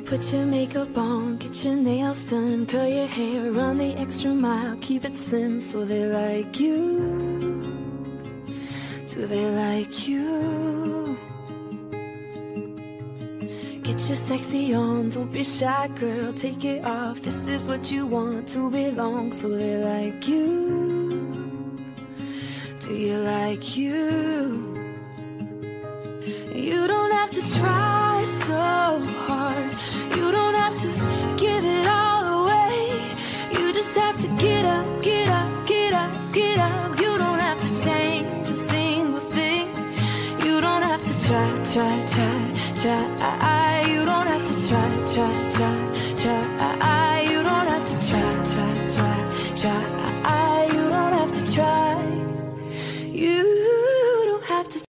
Put your makeup on, get your nails done, curl your hair, run the extra mile, keep it slim so they like you. Do they like you? Get your sexy on, don't be shy, girl, take it off. This is what you want, to belong, so they like you. Do you like you? You don't have to try so hard. You don't have to give it all away. You just have to get up, get up, get up, get up. You don't have to change a single thing. You don't have to try, try, try, try. You don't have to try, try, try, try. You don't have to try, try, try, try.